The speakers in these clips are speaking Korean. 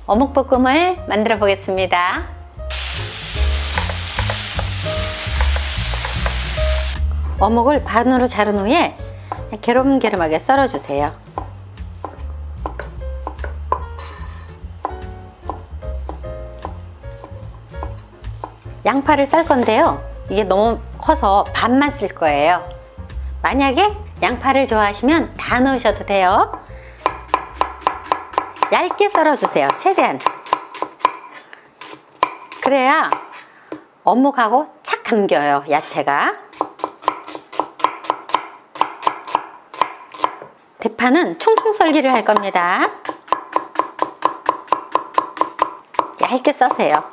어묵볶음을 만들어 보겠습니다. 어묵을 반으로 자른 후에 게름게름하게 썰어주세요. 양파를 썰 건데요. 이게 너무 커서 반만 쓸 거예요. 만약에 양파를 좋아하시면 다 넣으셔도 돼요. 얇게 썰어주세요. 최대한. 그래야 어묵하고 착 감겨요, 야채가. 대파는 총총 썰기를 할 겁니다. 얇게 써세요.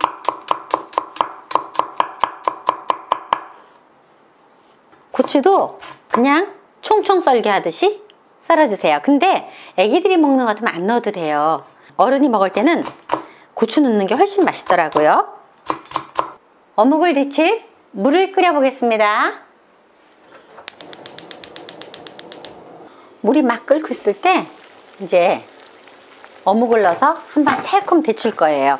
고추도 그냥 총총 썰기 하듯이 썰어주세요. 근데 애기들이 먹는 것 같으면 안 넣어도 돼요. 어른이 먹을 때는 고추 넣는 게 훨씬 맛있더라고요. 어묵을 데칠 물을 끓여 보겠습니다. 물이 막 끓고 있을 때 이제 어묵을 넣어서 한번 새콤 데칠 거예요.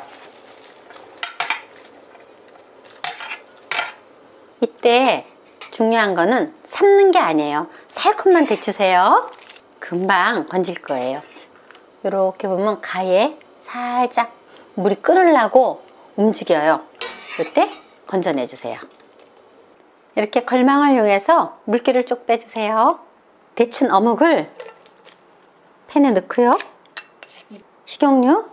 이때 중요한 거는 삶는 게 아니에요. 살짝만 데치세요. 금방 건질 거예요. 이렇게 보면 가에 살짝 물이 끓으려고 움직여요. 이때 건져내 주세요. 이렇게 걸망을 이용해서 물기를 쭉 빼주세요. 데친 어묵을 팬에 넣고요. 식용유,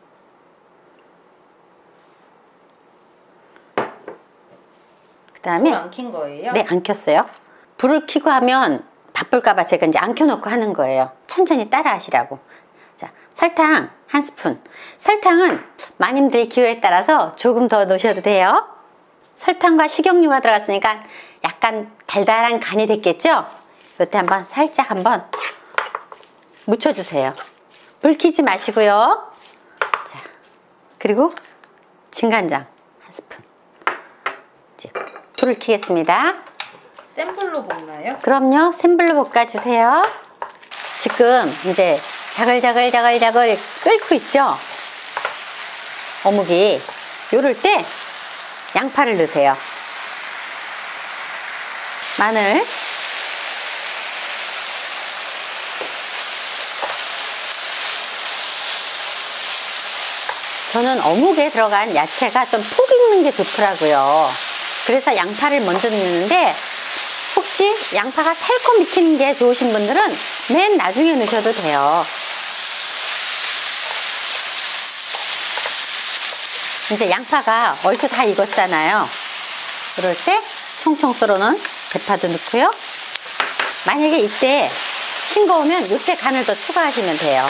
그다음에 불 안 킨 거예요? 네, 안 켰어요. 불을 켜고 하면 바쁠까봐 제가 이제 안 켜놓고 하는 거예요. 천천히 따라 하시라고. 자, 설탕 한 스푼. 설탕은 마님들 기호에 따라서 조금 더 넣으셔도 돼요. 설탕과 식용유가 들어갔으니까 약간 달달한 간이 됐겠죠? 이때 한번 살짝 한번 묻혀주세요. 불 켜지 마시고요. 자, 그리고 진간장 한 스푼. 이제 불을 켜겠습니다. 센 불로 볶나요? 그럼요. 센 불로 볶아주세요. 지금 이제 자글자글 끓고 있죠? 어묵이. 요럴 때 양파를 넣으세요. 마늘, 저는 어묵에 들어간 야채가 좀 푹 익는 게 좋더라고요. 그래서 양파를 먼저 넣는데 혹시 양파가 살짝 익히는 게 좋으신 분들은 맨 나중에 넣으셔도 돼요. 이제 양파가 얼추 다 익었잖아요. 그럴 때 총총 썰어놓은 대파도 넣고요. 만약에 이때 싱거우면 이때 간을 더 추가하시면 돼요.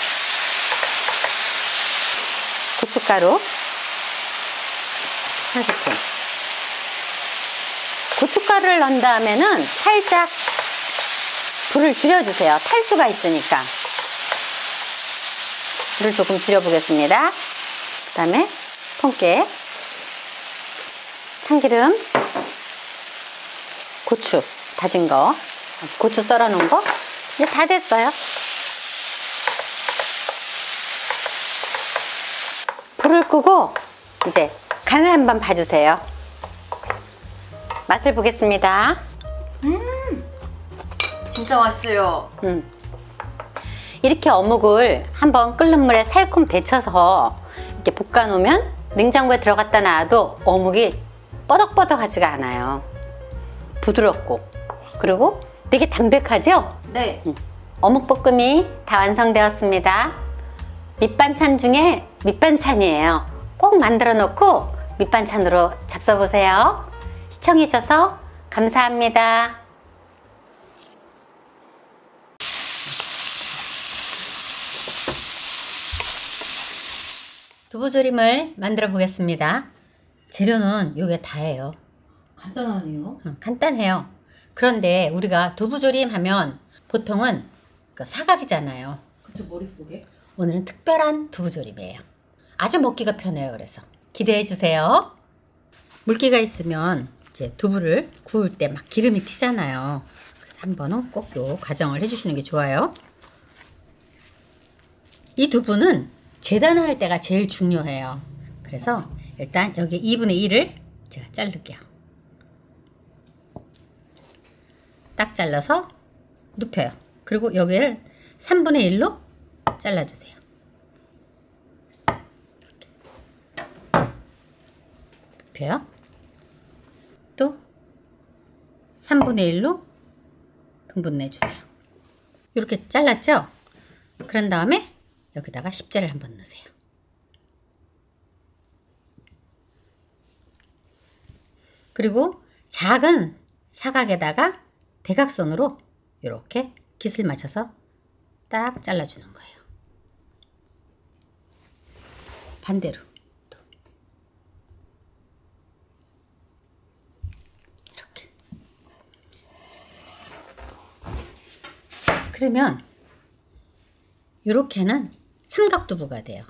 고춧가루 한 스푼. 고춧가루를 넣은 다음에는 살짝 불을 줄여주세요. 탈수가 있으니까. 불을 조금 줄여보겠습니다. 그 다음에 통깨, 참기름, 고추 다진 거, 고추 썰어 놓은 거 이제 다 됐어요. 불을 끄고 이제 간을 한번 봐주세요. 맛을 보겠습니다. 진짜 맛있어요. 이렇게 어묵을 한번 끓는 물에 살짝 데쳐서 이렇게 볶아 놓으면 냉장고에 들어갔다 놔도 어묵이 뻐덕뻐덕하지가 않아요. 부드럽고 그리고 되게 담백하죠? 네. 어묵볶음이 다 완성되었습니다. 밑반찬 중에 밑반찬이에요. 꼭 만들어 놓고 밑반찬으로 잡숴보세요. 시청해 주셔서 감사합니다. 두부조림을 만들어 보겠습니다. 재료는 요게 다예요. 간단하네요. 간단해요. 그런데 우리가 두부조림 하면 보통은 그 사각이잖아요. 그쵸, 머릿속에. 오늘은 특별한 두부조림이에요. 아주 먹기가 편해요. 그래서 기대해 주세요. 물기가 있으면 이제 두부를 구울 때 막 기름이 튀잖아요. 그래서 한 번은 꼭 요 과정을 해주시는 게 좋아요. 이 두부는 재단할 때가 제일 중요해요. 그래서 일단 여기 2분의 1을 제가 자를게요. 딱 잘라서 눕혀요. 그리고 여기를 3분의 1로 잘라주세요. 눕혀요. 또 3분의 1로 등분 내주세요. 이렇게 잘랐죠? 그런 다음에 여기다가 십자를 한번 넣으세요. 그리고 작은 사각에다가 대각선으로 이렇게 깃을 맞춰서 딱 잘라주는 거예요. 반대로 또 이렇게. 그러면 이렇게는 삼각두부가 돼요.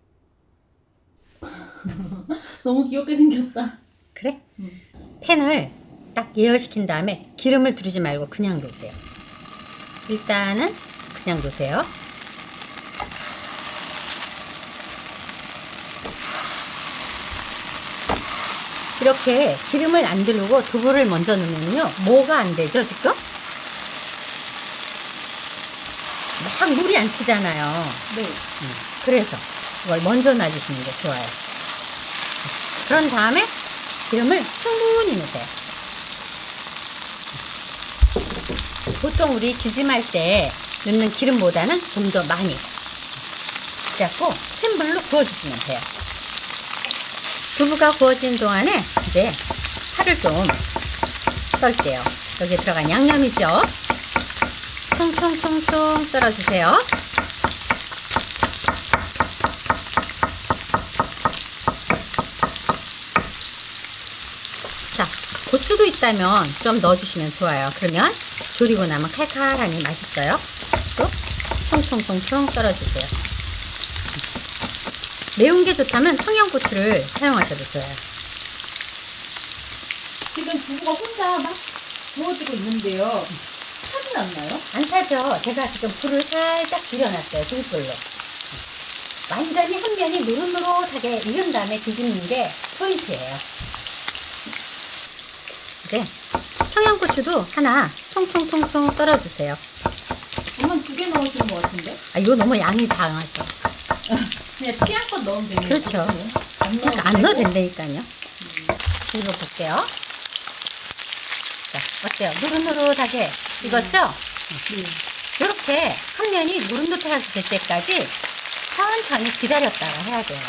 너무 귀엽게 생겼다. 그래? 팬을 딱 예열시킨 다음에 기름을 두르지 말고 그냥 놓으세요. 일단은 그냥 놓으세요. 이렇게 기름을 안 두르고 두부를 먼저 넣으면요, 뭐가 안 되죠 지금? 막 물이 안 튀잖아요. 네. 그래서 이걸 먼저 놔주시는 게 좋아요. 그런 다음에 기름을 충분히 넣으세요. 보통 우리 지짐할 때 넣는 기름보다는 좀 더 많이. 그래갖고 센 불로 구워주시면 돼요. 두부가 구워진 동안에 이제 파를 좀 썰게요. 여기 들어간 양념이죠. 총총총총 썰어주세요. 자, 고추도 있다면 좀 넣어주시면 좋아요. 그러면 졸이고 나면 칼칼하니 맛있어요. 또 총총총총 썰어주세요. 매운 게 좋다면 청양고추를 사용하셔도 좋아요. 지금 두부가 혼자 막 구워지고 있는데요. 타진 않나요? 안 타죠. 제가 지금 불을 살짝 줄여놨어요. 중불로. 완전히 한 면이 노릇노릇하게 익은 다음에 뒤집는 게 포인트예요. 이제 청양고추도 하나 총총총총 썰어주세요. 엄마 2개 넣으시는 것 같은데? 아, 이거 너무 양이 작아서. 그냥 취향껏 넣으면 되네요. 그렇죠. 그러니까 안 넣어도 된다니까요. 이거 볼게요. 자, 어때요? 노릇노릇하게 익었죠? 이렇게 한 면이 노릇노릇하게 될 때까지 천천히 기다렸다가 해야 돼요.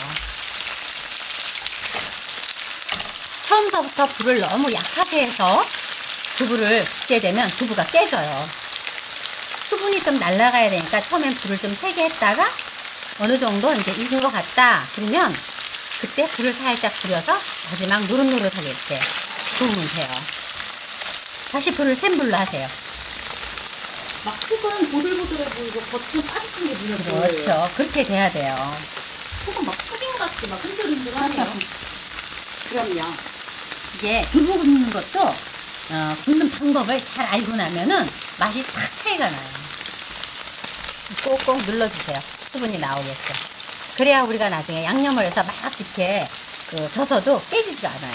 처음서부터 불을 너무 약하게 해서 두부를 붓게 되면 두부가 깨져요. 수분이 좀 날아가야 되니까 처음엔 불을 좀 세게 했다가 어느 정도 이제 익은 것 같다 그러면 그때 불을 살짝 줄여서 마지막 노릇노릇하게 이렇게 구우면 돼요. 다시 불을 센 불로 하세요. 막 속은 보들보들해 보이고 겉은 빠지는 게 눈에 보여요. 그렇죠. 그렇게 돼야 돼요. 속은 막 푸딩같이 막 흔들흔들하네요. 그럼요. 이게 두부 굽는 것도 굽는 방법을 잘 알고 나면은 맛이 탁 차이가 나요. 꼭꼭 눌러주세요. 수분이 나오겠죠. 그래야 우리가 나중에 양념을 해서 막 이렇게 져서도 깨지지가 않아요.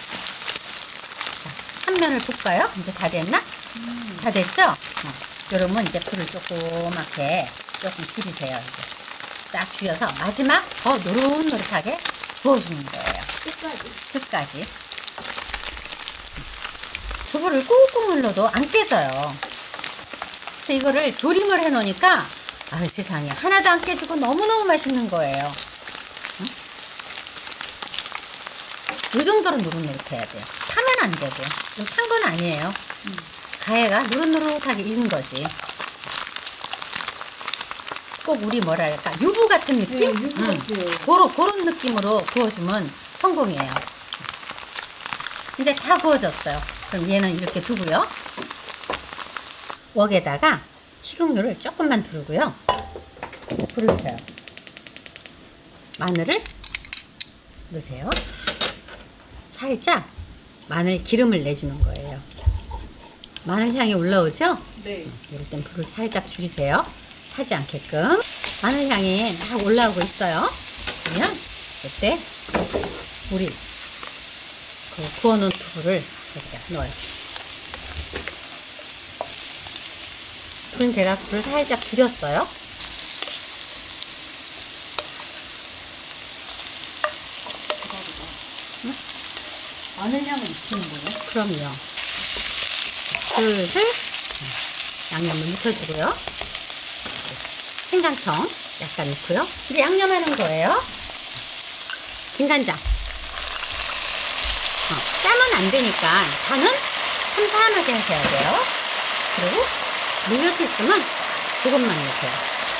자, 한 면을 볶아요. 이제 다 됐나? 다 됐죠? 그러면 이제 불을 조그맣게 조금 줄이세요. 이제 딱 줄여서 마지막 더 노릇노릇하게 구워주는 거예요. 끝까지. 두부를 꾹꾹 눌러도 안 깨져요. 그래서 이거를 조림을 해 놓으니까 아유 세상에 하나도 안 깨지고 너무너무 맛있는 거예요. 응? 이 정도로 노릇노릇 해야 돼요. 타면 안 되고. 좀 탄 건 아니에요. 가해가 노릇노릇하게 익은 거지. 꼭 우리 뭐랄까 유부 같은 느낌? 네, 유부 같아요. 그런 느낌으로 구워주면 성공이에요. 이제 다 구워졌어요. 그럼 얘는 이렇게 두고요. 웍에다가 식용유를 조금만 두르고요. 불을 켜요. 마늘을 넣으세요. 살짝 마늘 기름을 내주는 거예요. 마늘 향이 올라오죠? 네. 이럴 땐 불을 살짝 줄이세요. 타지 않게끔. 마늘 향이 막 올라오고 있어요. 그러면 이때 우리 그 구워놓은 두부를 이렇게 넣어요. 불은 제가 불을 살짝 줄였어요. 응? 마늘 향을 익히는 거예요? 그럼요. 슬슬 양념을 묻혀주고요. 생강청 약간 넣고요. 이제 양념하는 거예요. 진간장. 짜면 안 되니까 간은 삼삼하게 하셔야 돼요. 그리고 물엿 있으면 조금만 넣으세요.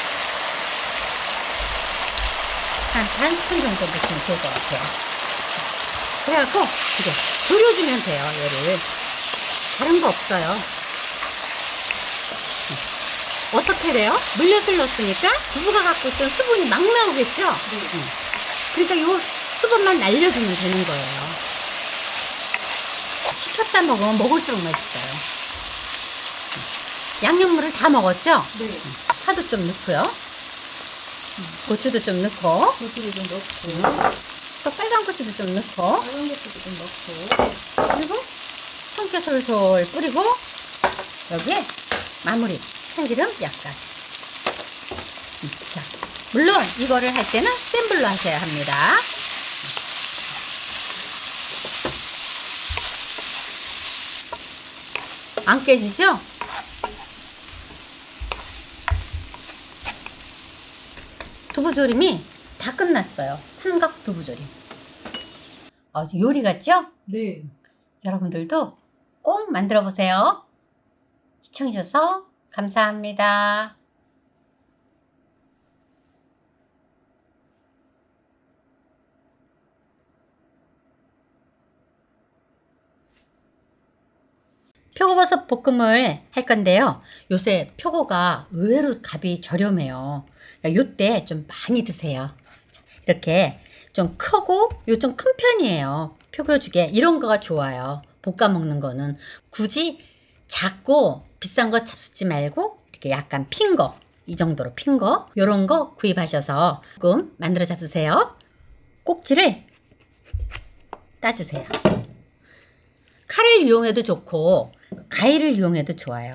한 반 스푼 정도 넣으시면 좋을 것 같아요. 그래갖고 이제 졸여주면 돼요. 얘를. 다른 거 없어요. 어떻게 돼요? 물엿을 넣었으니까 두부가 갖고 있던 수분이 막 나오겠죠? 네. 그러니까 요 수분만 날려주면 되는 거예요. 식혔다 먹으면 먹을수록 맛있어요. 양념물을 다 먹었죠? 네. 파도 좀 넣고요. 고추도 좀 넣고, 고추를 좀 넣고, 또 빨간 고추도 좀 넣고, 빨간 고추도 좀 넣고, 그리고 성게 솔솔 뿌리고, 여기에 마무리 참기름 약간. 자, 물론 이거를 할 때는 센 불로 하셔야 합니다. 안 깨지죠? 두부조림이 다 끝났어요. 삼각 두부조림. 요리 같죠? 네. 여러분들도 꼭 만들어 보세요. 시청해주셔서 감사합니다. 표고버섯 볶음을 할 건데요. 요새 표고가 의외로 값이 저렴해요. 요때 좀 많이 드세요. 이렇게 좀 크고 요 좀 큰 편이에요. 표고죽에 이런 거가 좋아요. 볶아 먹는 거는 굳이 작고 비싼 거 잡수지 말고 이렇게 약간 핀 거, 이 정도로 핀 거, 요런 거 구입하셔서 조금 만들어 잡수세요. 꼭지를 따주세요. 칼을 이용해도 좋고 가위를 이용해도 좋아요.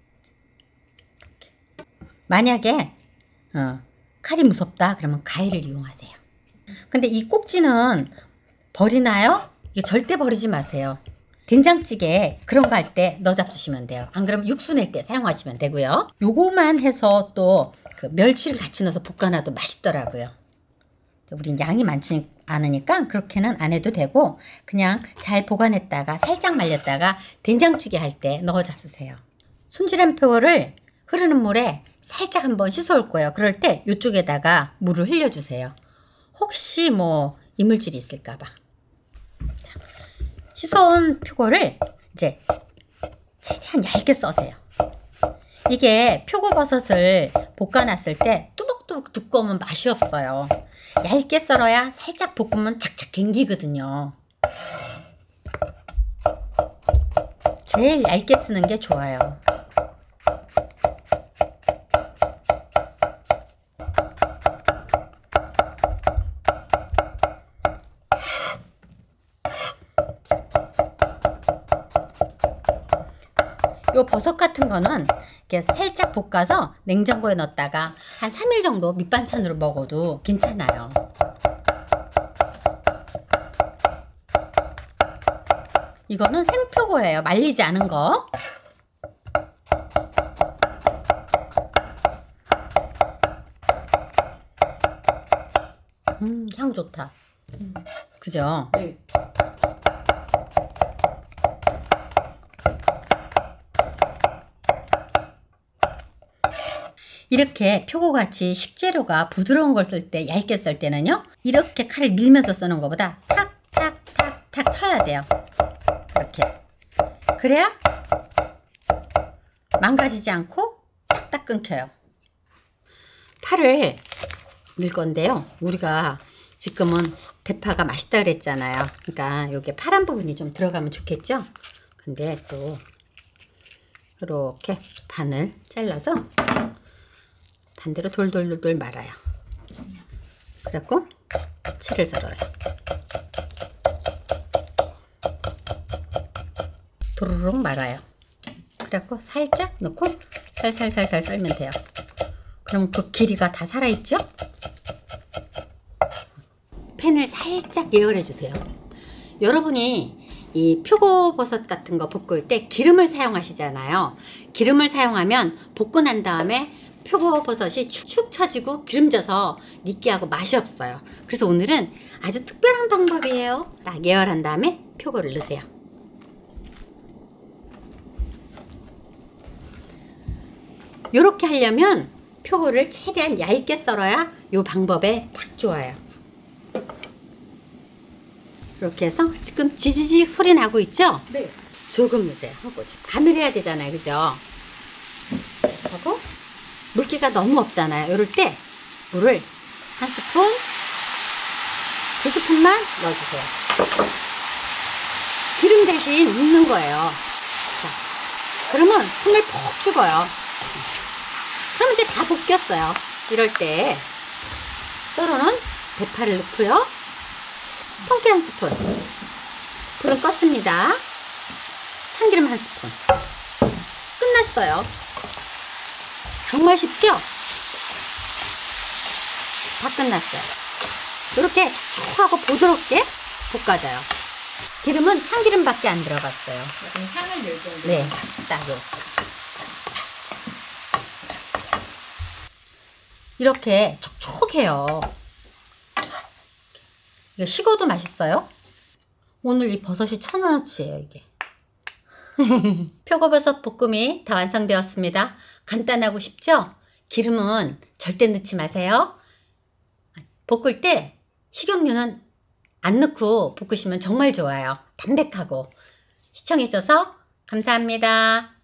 만약에 칼이 무섭다 그러면 가위를 이용하세요. 근데 이 꼭지는 버리나요? 이게 절대 버리지 마세요. 된장찌개 그런 거 할 때 넣어 잡수시면 돼요. 안 그러면 육수 낼 때 사용하시면 되고요. 요거만 해서 또 그 멸치를 같이 넣어서 볶아놔도 맛있더라고요. 우린 양이 많지 않으니까 그렇게는 안 해도 되고 그냥 잘 보관했다가 살짝 말렸다가 된장찌개 할 때 넣어 잡수세요. 손질한 표고를 흐르는 물에 살짝 한번 씻어 올 거예요. 그럴 때 이쪽에다가 물을 흘려주세요. 혹시 뭐 이물질이 있을까봐. 씻어온 표고를 이제 최대한 얇게 써세요. 이게 표고버섯을 볶아놨을 때 뚜벅뚜벅 두꺼우면 맛이 없어요. 얇게 썰어야 살짝 볶으면 착착 갱기거든요. 제일 얇게 쓰는 게 좋아요. 요 버섯 같은 거는 이렇게 살짝 볶아서 냉장고에 넣었다가 한 3일 정도 밑반찬으로 먹어도 괜찮아요. 이거는 생표고예요. 말리지 않은 거. 향 좋다. 그죠? 네. 이렇게 표고같이 식재료가 부드러운 걸 쓸 때, 얇게 쓸 때는요, 이렇게 칼을 밀면서 쓰는 것보다 탁탁탁탁 쳐야 돼요. 이렇게. 그래야 망가지지 않고 딱딱 끊겨요. 파를 넣을 건데요. 우리가 지금은 대파가 맛있다 그랬잖아요. 그러니까 여기 파란 부분이 좀 들어가면 좋겠죠? 근데 또 이렇게 반을 잘라서 반대로 돌돌돌돌 말아요. 그래갖고 채를 썰어요. 도로록 말아요. 그래갖고 살짝 넣고 살살살살 썰면 돼요. 그럼 그 길이가 다 살아있죠? 팬을 살짝 예열해 주세요. 여러분이 이 표고버섯 같은 거 볶을 때 기름을 사용하시잖아요. 기름을 사용하면 볶고 난 다음에 표고버섯이 축축 처지고 기름져서 느끼하고 맛이 없어요. 그래서 오늘은 아주 특별한 방법이에요. 딱 예열한 다음에 표고를 넣으세요. 이렇게 하려면 표고를 최대한 얇게 썰어야 이 방법에 딱 좋아요. 이렇게 해서 지금 지지직 소리 나고 있죠? 네. 조금 넣으세요. 하고 간을 해야 되잖아요. 그죠? 하고 물기가 너무 없잖아요. 이럴 때 물을 한 스푼, 두 스푼만 넣어주세요. 기름 대신 묻는 거예요. 자, 그러면 숨을 푹 죽어요. 그럼 이제 다 볶였어요. 이럴 때 썰어놓은 대파를 넣고요. 통깨 한 스푼, 불은 껐습니다. 참기름 한 스푼. 끝났어요. 정말 쉽죠? 다 끝났어요. 이렇게 쭉 하고 부드럽게 볶아져요. 기름은 참기름밖에 안 들어갔어요. 약간 향을 낼 정도. 네, 딱 이렇게. 이렇게 촉촉해요. 이거 식어도 맛있어요. 오늘 이 버섯이 1,000원어치예요, 이게. 표고버섯 볶음이 다 완성되었습니다. 간단하고 쉽죠? 기름은 절대 넣지 마세요. 볶을 때 식용유는 안 넣고 볶으시면 정말 좋아요. 담백하고. 시청해줘서 감사합니다.